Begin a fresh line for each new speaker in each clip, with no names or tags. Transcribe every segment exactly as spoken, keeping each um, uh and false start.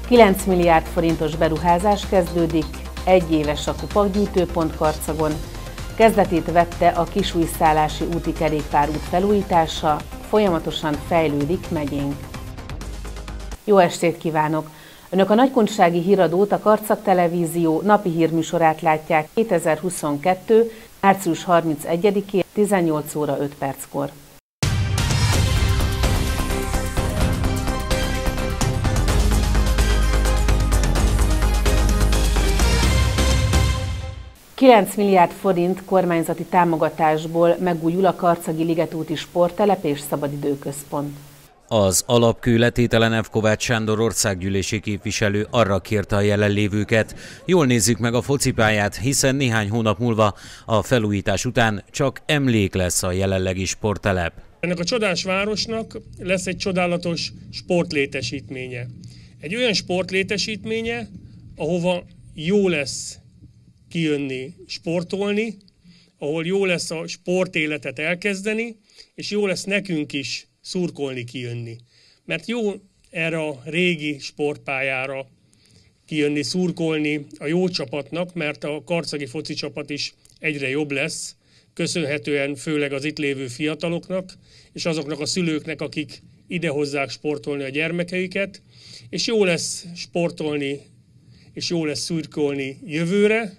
kilenc milliárd forintos beruházás kezdődik, egy éves a kupakgyűjtőpont Karcagon, kezdetét vette a kisújszállási úti kerékpárút felújítása, folyamatosan fejlődik megyénk. Jó estét kívánok! Önök a Nagykunsági Híradót, a Karcag Televízió napi hírműsorát látják kétezer-huszonkettő. március harmincegyedikén tizennyolc óra öt perckor. kilenc milliárd forint kormányzati támogatásból megújul a karcagi Ligetúti sporttelep és szabadidőközpont.
Az alapkő letételen F. Kovács Sándor országgyűlési képviselő arra kérte a jelenlévőket, jól nézzük meg a focipályát, hiszen néhány hónap múlva a felújítás után csak emlék lesz a jelenlegi sporttelep.
Ennek a csodás városnak lesz egy csodálatos sportlétesítménye. Egy olyan sportlétesítménye, ahova jó lesz kijönni, sportolni, ahol jó lesz a sportéletet elkezdeni, és jó lesz nekünk is szurkolni, kijönni. Mert jó erre a régi sportpályára kijönni, szurkolni a jó csapatnak, mert a karcagi foci csapat is egyre jobb lesz, köszönhetően főleg az itt lévő fiataloknak, és azoknak a szülőknek, akik ide hozzák sportolni a gyermekeiket, és jó lesz sportolni, és jó lesz szurkolni jövőre,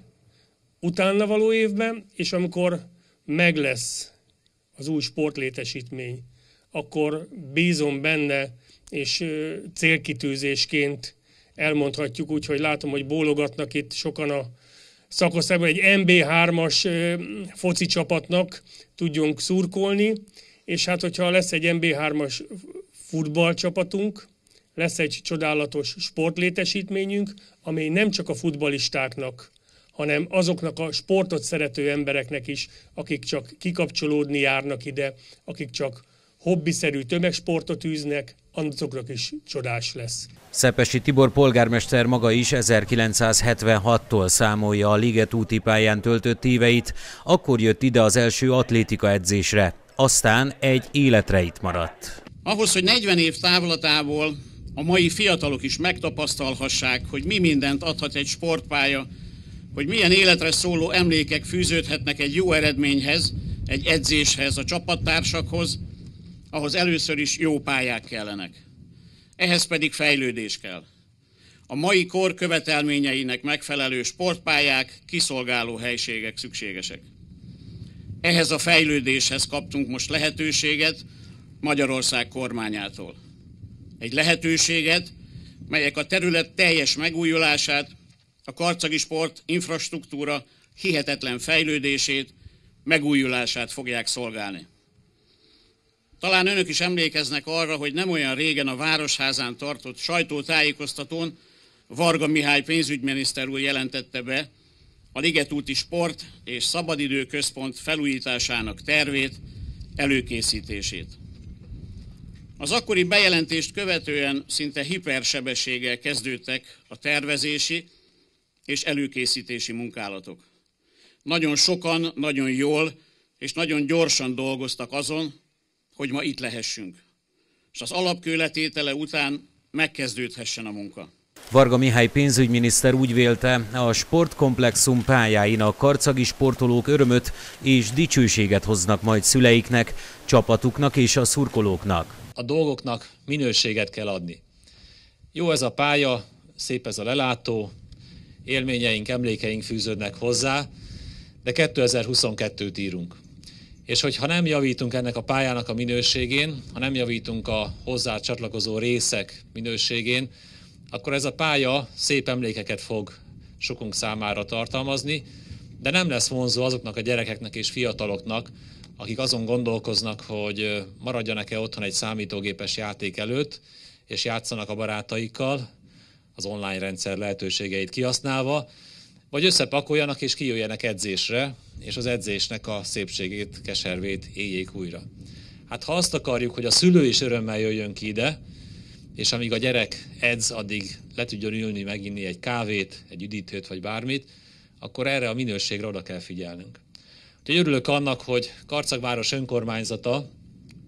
utána való évben, és amikor meg lesz az új sportlétesítmény, akkor bízom benne, és célkitűzésként elmondhatjuk úgy, hogy látom, hogy bólogatnak itt sokan a szakaszában, egy em bé hármas foci csapatnak tudjunk szurkolni, és hát hogyha lesz egy em bé hármas futballcsapatunk, lesz egy csodálatos sportlétesítményünk, amely nem csak a futballistáknak, hanem azoknak a sportot szerető embereknek is, akik csak kikapcsolódni járnak ide, akik csak hobbiszerű tömegsportot űznek, azoknak is csodás lesz.
Szepesi Tibor polgármester maga is ezerkilencszázhetvenhattól számolja a Ligetúti pályán töltött éveit, akkor jött ide az első atlétika edzésre, aztán egy életre itt maradt.
Ahhoz, hogy negyven év távlatából a mai fiatalok is megtapasztalhassák, hogy mi mindent adhat egy sportpálya, hogy milyen életre szóló emlékek fűződhetnek egy jó eredményhez, egy edzéshez, a csapattársakhoz, ahhoz először is jó pályák kellenek. Ehhez pedig fejlődés kell. A mai kor követelményeinek megfelelő sportpályák, kiszolgáló helységek szükségesek. Ehhez a fejlődéshez kaptunk most lehetőséget Magyarország kormányától. Egy lehetőséget, melyek a terület teljes megújulását, a karcagi sport infrastruktúra hihetetlen fejlődését, megújulását fogják szolgálni. Talán önök is emlékeznek arra, hogy nem olyan régen a Városházán tartott sajtótájékoztatón Varga Mihály pénzügyminiszter úr jelentette be a Ligetúti Sport és Szabadidőközpont felújításának tervét, előkészítését. Az akkori bejelentést követően szinte hipersebességgel kezdődtek a tervezési és előkészítési munkálatok. Nagyon sokan, nagyon jól és nagyon gyorsan dolgoztak azon, hogy ma itt lehessünk, és az alapkő letétele után megkezdődhessen a munka.
Varga Mihály pénzügyminiszter úgy vélte, a sportkomplexum pályáin a karcagi sportolók örömöt és dicsőséget hoznak majd szüleiknek, csapatuknak és a szurkolóknak.
A dolgoknak minőséget kell adni. Jó ez a pálya, szép ez a lelátó, élményeink, emlékeink fűződnek hozzá, de kétezer-huszonkettőt írunk. És hogyha nem javítunk ennek a pályának a minőségén, ha nem javítunk a hozzá csatlakozó részek minőségén, akkor ez a pálya szép emlékeket fog sokunk számára tartalmazni, de nem lesz vonzó azoknak a gyerekeknek és fiataloknak, akik azon gondolkoznak, hogy maradjanak-e otthon egy számítógépes játék előtt, és játszanak a barátaikkal, az online rendszer lehetőségeit kihasználva, vagy összepakoljanak és kijöjjenek edzésre, és az edzésnek a szépségét, keservét éljék újra. Hát ha azt akarjuk, hogy a szülő is örömmel jöjjön ki ide, és amíg a gyerek edz, addig le tudjon ülni, meginni egy kávét, egy üdítőt vagy bármit, akkor erre a minőségre oda kell figyelnünk. Úgyhogy örülök annak, hogy Karcag város önkormányzata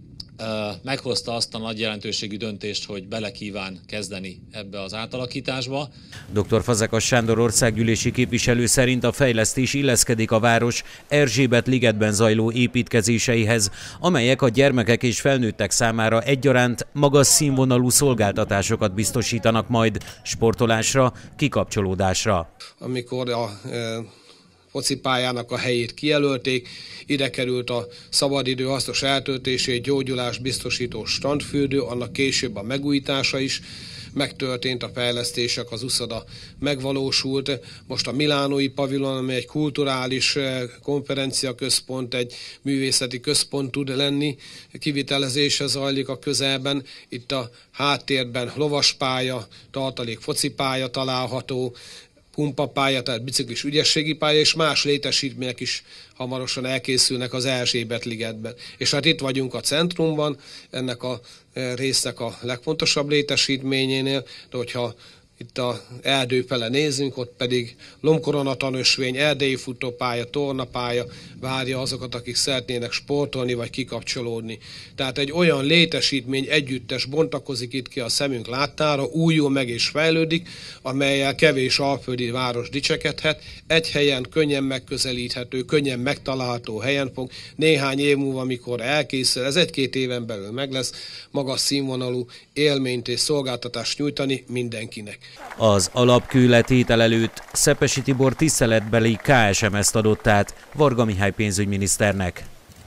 meghozta azt a nagy jelentőségű döntést, hogy bele kíván kezdeni ebbe az átalakításba.
doktor Fazekas Sándor országgyűlési képviselő szerint a fejlesztés illeszkedik a város Erzsébet-ligetben zajló építkezéseihez, amelyek a gyermekek és felnőttek számára egyaránt magas színvonalú szolgáltatásokat biztosítanak majd sportolásra, kikapcsolódásra.
Amikor a focipályának a helyét kijelölték, ide került a szabadidő hasznos eltöltését, gyógyulás biztosító strandfürdő, annak később a megújítása is megtörtént, a fejlesztések, az uszoda megvalósult. Most a milánói pavilon, ami egy kulturális konferenciaközpont, egy művészeti központ tud lenni, kivitelezése zajlik a közelben. Itt a háttérben lovaspálya, tartalék focipálya található, pumpapálya, tehát biciklis ügyességi pálya, és más létesítmények is hamarosan elkészülnek az Erzsébet-ligetben. És hát itt vagyunk a centrumban, ennek a résznek a legfontosabb létesítményénél, de hogyha itt a erdő fele nézünk, ott pedig lombkoronatanösvény, erdei futópálya, tornapálya várja azokat, akik szeretnének sportolni vagy kikapcsolódni. Tehát egy olyan létesítmény együttes bontakozik itt ki a szemünk láttára, újul meg és fejlődik, amellyel kevés alföldi város dicsekedhet. Egy helyen könnyen megközelíthető, könnyen megtalálható helyen fog néhány év múlva, amikor elkészül, ez egy-két éven belül meg lesz, magas színvonalú élményt és szolgáltatást nyújtani mindenkinek.
Az alapkőletétel előtt Szepesi Tibor tiszteletbeli ká es em es-t adott át Varga Mihály pénzügyminiszternek.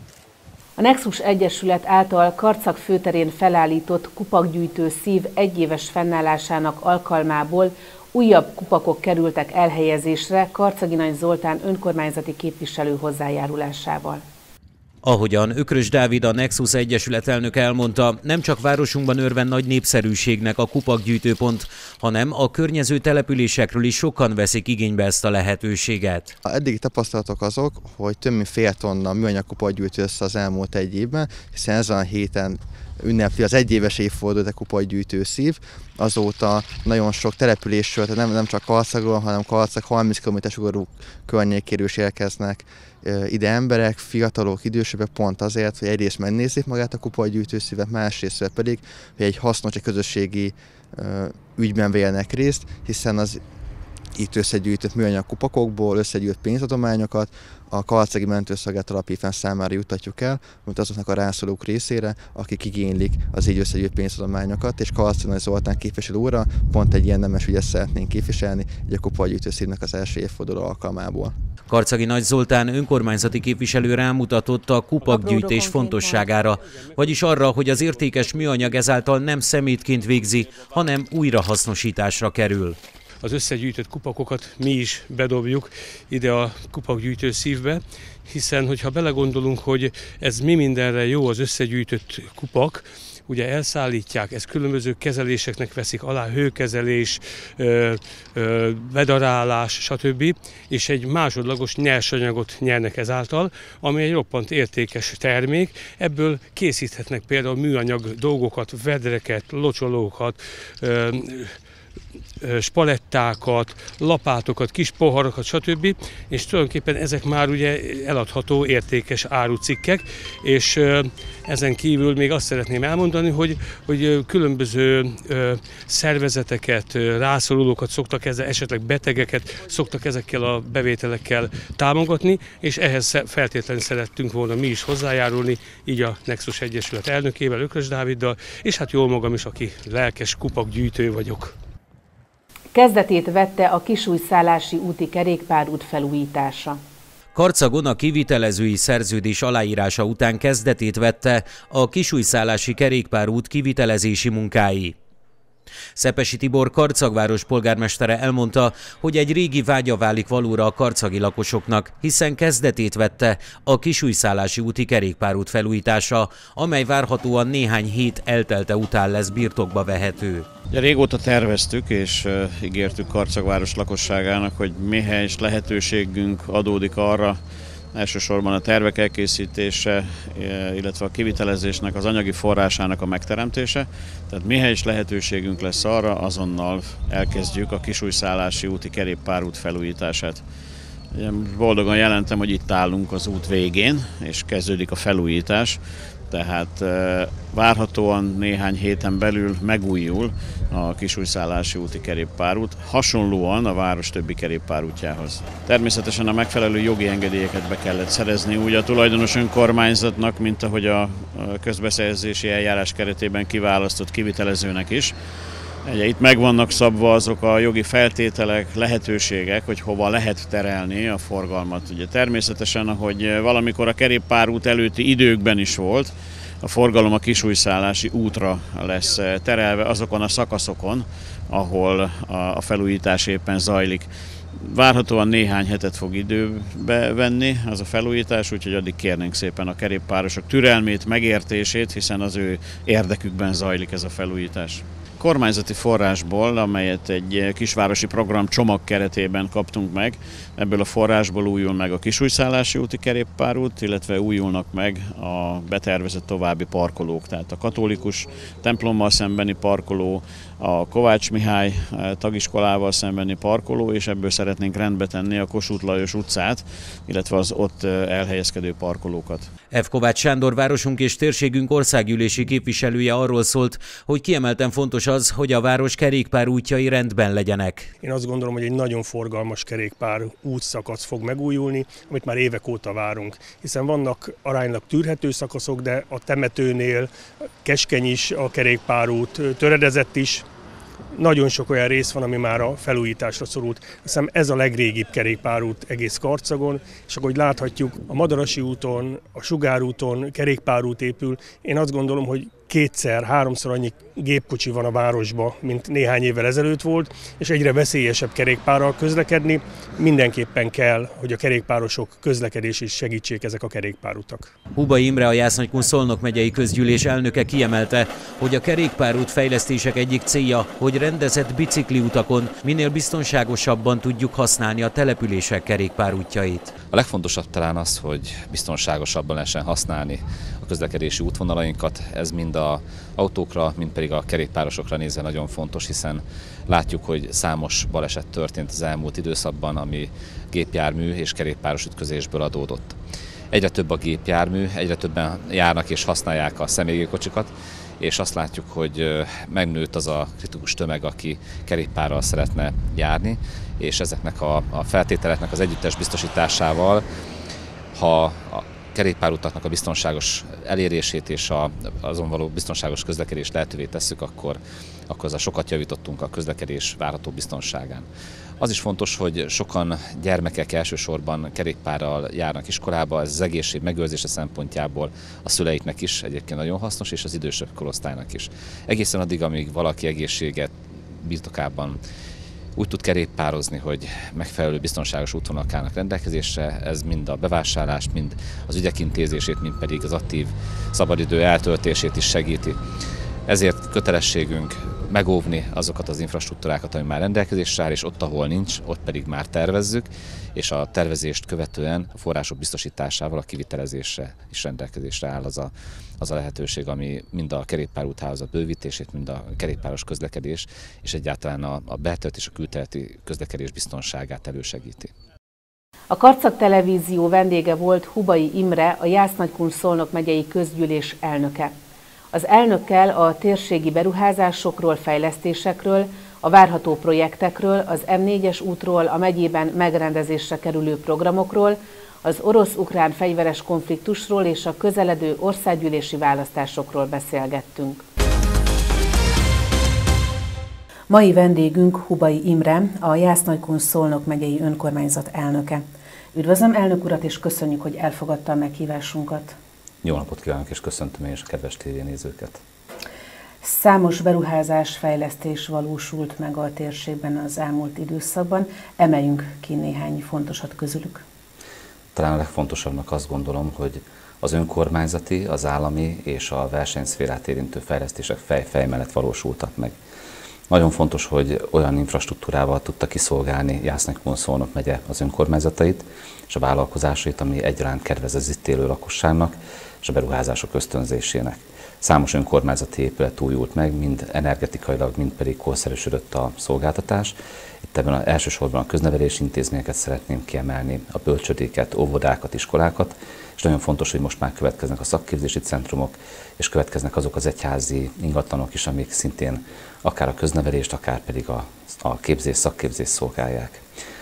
A Nexus Egyesület által Karcag főterén felállított kupakgyűjtő szív egyéves fennállásának alkalmából újabb kupakok kerültek elhelyezésre Karcagi Nagy Zoltán önkormányzati képviselő hozzájárulásával.
Ahogyan Ökrös Dávid, a Nexus Egyesület elnöke elmondta, nem csak városunkban örvend nagy népszerűségnek a kupakgyűjtőpont, hanem a környező településekről is sokan veszik igénybe ezt a lehetőséget.
A eddigi tapasztalatok azok, hogy több mint fél tonna műanyag kupak gyűjtő össze az elmúlt egy évben, hiszen ezen a héten ünnepli az egyéves évfordulót a kupakgyűjtő szív. Azóta nagyon sok településről, tehát nem, nem csak Karcagról, hanem Karcag harminc kilométer sugarú környékéről is érkeznek ide emberek, fiatalok, idősebbek, pont azért, hogy egyrészt megnézzék magát a kupakgyűjtő szívet, másrészt pedig, hogy egy hasznos, egy közösségi ügyben vegyenek részt, hiszen az itt összegyűjtött műanyag kupakokból összegyűjtött pénzadományokat a Karcagi Mentőszolgálat Alapítvány számára juttatjuk el, mint azoknak a rászorulók részére, akik igénylik az így összegyűjtött pénzadományokat, és Karcagi Nagy Zoltán képviselő úrra pont egy ilyen nemes ügyet szeretnénk képviselni, így a kupakgyűjtő szívnek az első évforduló alkalmából.
Karcagi Nagy Zoltán önkormányzati képviselő rámutatott a kupakgyűjtés fontosságára, vagyis arra, hogy az értékes műanyag ezáltal nem szemétként végzi, hanem újrahasznosításra kerül.
Az összegyűjtött kupakokat mi is bedobjuk ide a kupakgyűjtő szívbe, hiszen hogyha belegondolunk, hogy ez mi mindenre jó az összegyűjtött kupak, ugye elszállítják, ezt különböző kezeléseknek veszik alá, hőkezelés, bedarálás, stb. És egy másodlagos nyersanyagot nyernek ezáltal, ami egy roppant értékes termék. Ebből készíthetnek például műanyag dolgokat, vedreket, locsolókat, spalettákat, lapátokat, kis poharakat, stb. És tulajdonképpen ezek már ugye eladható értékes árucikkek, és ezen kívül még azt szeretném elmondani, hogy, hogy különböző szervezeteket, rászorulókat szoktak ezzel, esetleg betegeket szoktak ezekkel a bevételekkel támogatni, és ehhez feltétlenül szerettünk volna mi is hozzájárulni, így a Nexus Egyesület elnökével, Ökrös Dáviddal, és hát jól magam is, aki lelkes kupakgyűjtő vagyok.
Kezdetét vette a Kisújszállási úti kerékpárút felújítása.
Karcagon a kivitelezői szerződés aláírása után kezdetét vette a Kisújszállási kerékpárút kivitelezési munkái. Szepesi Tibor Karcagváros polgármestere elmondta, hogy egy régi vágya válik valóra a karcagi lakosoknak, hiszen kezdetét vette a Kisújszállási úti kerékpárút felújítása, amely várhatóan néhány hét eltelte után lesz birtokba vehető.
Ja, régóta terveztük és uh, ígértük Karcagváros lakosságának, hogy mihelyis lehetőségünk adódik arra, elsősorban a tervek elkészítése, illetve a kivitelezésnek az anyagi forrásának a megteremtése. Tehát mihelyis lehetőségünk lesz arra, azonnal elkezdjük a Kisújszállási úti kerékpárút felújítását. Boldogan jelentem, hogy itt állunk az út végén, és kezdődik a felújítás. Tehát várhatóan néhány héten belül megújul a Kisújszállási úti kerékpárút, hasonlóan a város többi kerékpárútjához. Természetesen a megfelelő jogi engedélyeket be kellett szerezni úgy a tulajdonos önkormányzatnak, mint ahogy a közbeszerzési eljárás keretében kiválasztott kivitelezőnek is. Ugye, itt meg vannak szabva azok a jogi feltételek, lehetőségek, hogy hova lehet terelni a forgalmat. Ugye, természetesen, ahogy valamikor a kerékpárút előtti időkben is volt, a forgalom a Kisújszállási útra lesz terelve azokon a szakaszokon, ahol a felújítás éppen zajlik. Várhatóan néhány hetet fog időbe venni az a felújítás, úgyhogy addig kérnénk szépen a kerékpárosok türelmét, megértését, hiszen az ő érdekükben zajlik ez a felújítás. Kormányzati forrásból, amelyet egy kisvárosi program csomag keretében kaptunk meg, ebből a forrásból újul meg a Kisújszállási úti kerékpárút, illetve újulnak meg a betervezett további parkolók, tehát a katolikus templommal szembeni parkoló, a Kovács Mihály tagiskolával szembeni parkoló, és ebből szeretnénk rendbe tenni a Kossuth Lajos utcát, illetve az ott elhelyezkedő parkolókat.
F. Kovács Sándor városunk és térségünk országgyűlési képviselője arról szólt, hogy kiemelten fontos az, hogy a város kerékpár útjai rendben legyenek.
Én azt gondolom, hogy egy nagyon forgalmas kerékpár útszakasz fog megújulni, amit már évek óta várunk, hiszen vannak aránylag tűrhető szakaszok, de a temetőnél keskeny is a kerékpárút, töredezett is. Nagyon sok olyan rész van, ami már a felújításra szorult. Hiszem ez a legrégibb kerékpárút egész Karcagon, és ahogy láthatjuk, a Madarasi úton, a Sugárúton kerékpárút épül. Én azt gondolom, hogy kétszer, háromszor annyi gépkocsi van a városban, mint néhány évvel ezelőtt volt, és egyre veszélyesebb kerékpárral közlekedni. Mindenképpen kell, hogy a kerékpárosok közlekedését segítsék ezek a kerékpárutak.
Hubai Imre, a Jász-Nagykun-Szolnok megyei közgyűlés elnöke kiemelte, hogy a kerékpárút fejlesztések egyik célja, hogy rendezett bicikliutakon minél biztonságosabban tudjuk használni a települések kerékpárútjait.
A legfontosabb talán az, hogy biztonságosabban lehessen használni a közlekedési útvonalainkat. Ez mind az autókra, mind pedig a kerékpárosokra nézve nagyon fontos, hiszen látjuk, hogy számos baleset történt az elmúlt időszakban, ami gépjármű és kerékpáros ütközésből adódott. Egyre több a gépjármű, egyre többen járnak és használják a személygépkocsikat, és azt látjuk, hogy megnőtt az a kritikus tömeg, aki kerékpárral szeretne járni, és ezeknek a, a feltételeknek az együttes biztosításával, ha a kerékpárutaknak a biztonságos elérését és a, azon való biztonságos közlekedést lehetővé tesszük, akkor, akkor azzal sokat javítottunk a közlekedés várható biztonságán. Az is fontos, hogy sokan gyermekek elsősorban kerékpárral járnak iskolába, ez az egészség megőrzése szempontjából a szüleiknek is egyébként nagyon hasznos, és az idősebb korosztálynak is. Egészen addig, amíg valaki egészséget birtokában úgy tud kerékpározni, hogy megfelelő biztonságos útvonalak állnak rendelkezésre, ez mind a bevásárlást, mind az ügyek intézését, mind pedig az aktív szabadidő eltöltését is segíti. Ezért kötelességünk megóvni azokat az infrastruktúrákat, ami már rendelkezésre áll, és ott, ahol nincs, ott pedig már tervezzük, és a tervezést követően a források biztosításával a kivitelezésre is rendelkezésre áll az a, az a lehetőség, ami mind a kerékpárúthálózat bővítését, mind a kerékpáros közlekedés, és egyáltalán a, a belterületi és a külterületi közlekedés biztonságát elősegíti.
A Karcag Televízió vendége volt Hubai Imre, a Jász-Nagykun-Szolnok megyei közgyűlés elnöke. Az elnökkel a térségi beruházásokról, fejlesztésekről, a várható projektekről, az M négyes útról, a megyében megrendezésre kerülő programokról, az orosz-ukrán fegyveres konfliktusról és a közeledő országgyűlési választásokról beszélgettünk. Mai vendégünk Hubai Imre, a Jász-Nagykun-Szolnok megyei önkormányzat elnöke. Üdvözlöm elnök urat, és köszönjük, hogy elfogadta a meghívásunkat.
Jó napot kívánok, és köszöntöm én is a kedves tévénézőket.
Számos beruházás, fejlesztés valósult meg a térségben az elmúlt időszakban. Emeljünk ki néhány fontosat közülük.
Talán a legfontosabbnak azt gondolom, hogy az önkormányzati, az állami és a versenyszférát érintő fejlesztések fej-fej mellett valósultak meg. Nagyon fontos, hogy olyan infrastruktúrával tudta kiszolgálni Jász-Nagykun-Szolnok megye az önkormányzatait és a vállalkozásait, ami egyaránt kedvez az itt élő lakosságnak és a beruházások ösztönzésének. Számos önkormányzati épület újult meg, mind energetikailag, mind pedig korszerűsödött a szolgáltatás. Itt ebben a, elsősorban a köznevelési intézményeket szeretném kiemelni, a bölcsödéket, óvodákat, iskolákat, és nagyon fontos, hogy most már következnek a szakképzési centrumok, és következnek azok az egyházi ingatlanok is, amik szintén akár a köznevelést, akár pedig a, a képzés, szakképzést szolgálják.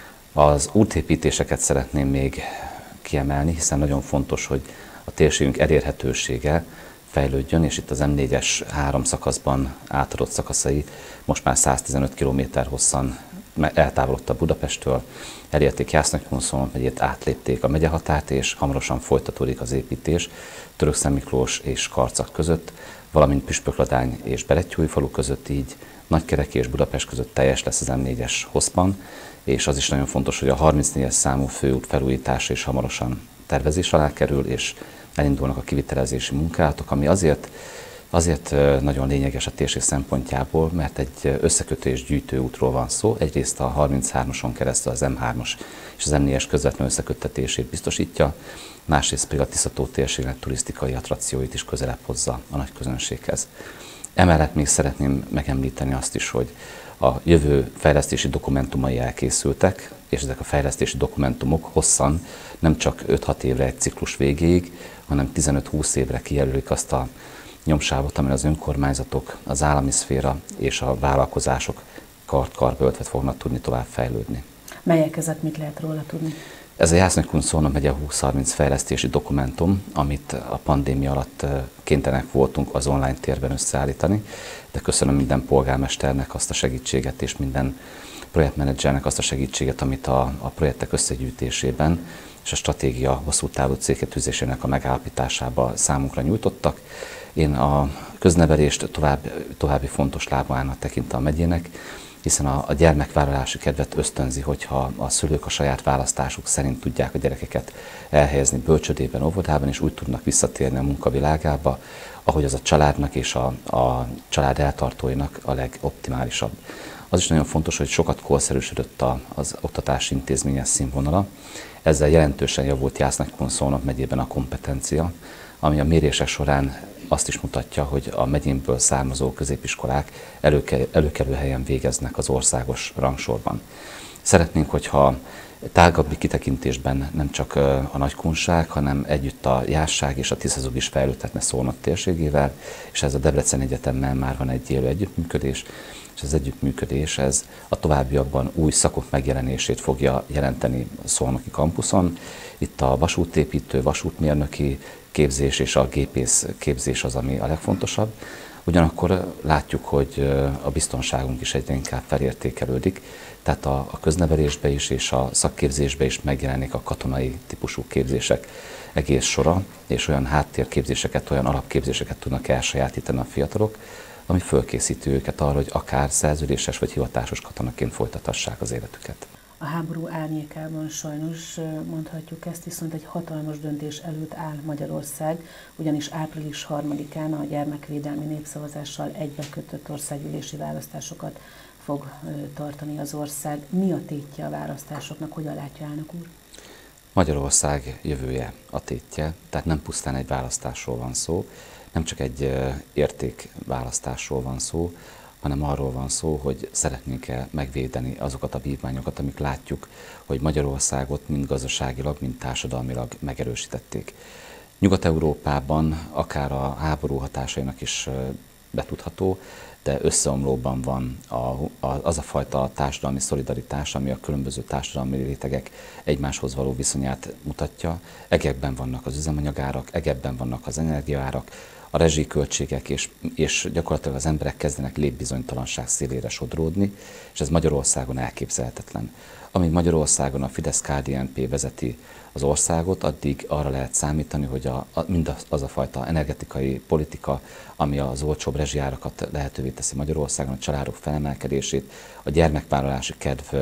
Az útépítéseket szeretném még kiemelni, hiszen nagyon fontos, hogy a térségünk elérhetősége fejlődjön, és itt az M négyes három szakaszban átadott szakaszai most már száztizenöt kilométer hosszan eltávolodtak Budapesttől, elérték Jász-Nagykun-Szolnok megyét, átlépték a megyehatárt, és hamarosan folytatódik az építés Törökszentmiklós és Karcag között, valamint Püspökladány és Berettyóújfalu között, így Nagykereki és Budapest között teljes lesz az M négyes hosszban, és az is nagyon fontos, hogy a harmincnégyes számú főút felújítása is hamarosan tervezés alá kerül, és elindulnak a kivitelezési munkálatok, ami azért, azért nagyon lényeges a térség szempontjából, mert egy összekötő gyűjtőútról van szó. Egyrészt a harminchármason keresztül az M hármas és az M négyes közvetlen összeköttetését biztosítja, másrészt pedig a Tiszató térségnek turisztikai attrakcióit is közelebb hozza a nagy közönséghez. Emellett még szeretném megemlíteni azt is, hogy a jövő fejlesztési dokumentumai elkészültek, és ezek a fejlesztési dokumentumok hosszan nem csak öt-hat évre egy ciklus végéig, hanem tizenöt-húsz évre kijelölik azt a nyomsávot, amin az önkormányzatok, az állami szféra és a vállalkozások kart-karba öltve fognak tudni tovább fejlődni.
Melyek ezek, mit lehet róla tudni?
Ez a Jász-Nagykun-Szolnok megye húsz harminc fejlesztési dokumentum, amit a pandémia alatt kénytelenek voltunk az online térben összeállítani, de köszönöm minden polgármesternek azt a segítséget és minden projektmenedzsernek azt a segítséget, amit a, a projektek összegyűjtésében és a stratégia hosszú távú célkitűzésének a megállapításában számunkra nyújtottak. Én a köznevelést tovább, további fontos lábának tekintem a megyének, hiszen a, a gyermekvállalási kedvet ösztönzi, hogyha a szülők a saját választásuk szerint tudják a gyerekeket elhelyezni bölcsödében, óvodában, és úgy tudnak visszatérni a munkavilágába, ahogy az a családnak és a, a család eltartóinak a legoptimálisabb. Az is nagyon fontos, hogy sokat korszerűsödött az oktatási intézményes színvonala. Ezzel jelentősen javult Jász-Nagykun-Szolnok megyében a kompetencia, ami a mérések során azt is mutatja, hogy a megyénből származó középiskolák előke, előkelő helyen végeznek az országos rangsorban. Szeretnénk, hogyha tágabbi kitekintésben nem csak a Nagykunság, hanem együtt a Jászság és a Tiszazug is fejlődhetne Szolnok térségével, és ez a Debrecen Egyetemmel már van egy élő együttműködés, és az együttműködés ez a továbbiakban új szakok megjelenését fogja jelenteni a szolnoki kampuszon. Itt a vasútépítő, vasútmérnöki képzés és a gépész képzés az, ami a legfontosabb. Ugyanakkor látjuk, hogy a biztonságunk is egyre inkább felértékelődik, tehát a, a köznevelésbe is és a szakképzésbe is megjelenik a katonai típusú képzések egész sora, és olyan háttérképzéseket, olyan alapképzéseket tudnak elsajátítani a fiatalok, ami fölkészíti őket arra, hogy akár szerződéses vagy hivatásos katonaként folytathassák az életüket.
A háború árnyékában sajnos mondhatjuk ezt, viszont egy hatalmas döntés előtt áll Magyarország, ugyanis április harmadikán a gyermekvédelmi népszavazással egybekötött országgyűlési választásokat fog tartani az ország. Mi a tétje a választásoknak? Hogyan látja, elnök úr?
Magyarország jövője a tétje, tehát nem pusztán egy választásról van szó, nem csak egy értékválasztásról van szó, hanem arról van szó, hogy szeretnénk-e megvédeni azokat a vívmányokat, amik látjuk, hogy Magyarországot mind gazdaságilag, mind társadalmilag megerősítették. Nyugat-Európában akár a háború hatásainak is betudható, de összeomlóban van a, a, az a fajta társadalmi szolidaritás, ami a különböző társadalmi rétegek egymáshoz való viszonyát mutatja. Egekben vannak az üzemanyagárak, egekben vannak az energiaárak, a rezsiköltségek, és, és gyakorlatilag az emberek kezdenek létbizonytalanság szélére sodródni, és ez Magyarországon elképzelhetetlen. Amíg Magyarországon a Fidesz-ká dé en pé vezeti az országot, addig arra lehet számítani, hogy a, a, mind az a fajta energetikai politika, ami az olcsóbb rezsijárakat lehetővé teszi Magyarországon, a családok felemelkedését, a gyermekvállalási kedv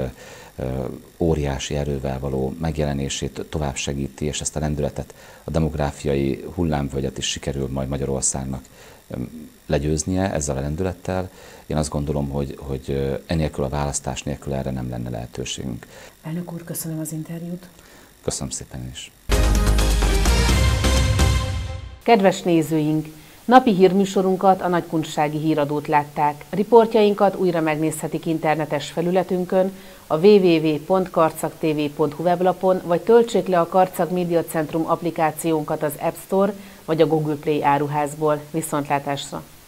óriási erővel való megjelenését tovább segíti, és ezt a lendületet, a demográfiai hullámvölgyet is sikerül majd Magyarországnak legyőznie ezzel a lendülettel. Én azt gondolom, hogy, hogy enélkül a választás nélkül erre nem lenne lehetőségünk.
Elnök úr, köszönöm az interjút.
Köszönöm szépen is.
Kedves nézőink, Napi hírműsorunkat, a Nagykunsági Híradót látták. Riportjainkat újra megnézhetik internetes felületünkön, a double-u double-u double-u pont karcag t v pont hu weblapon, vagy töltsék le a Karcag Média Centrum applikációnkat az App Store vagy a Google Play áruházból. Viszontlátásra!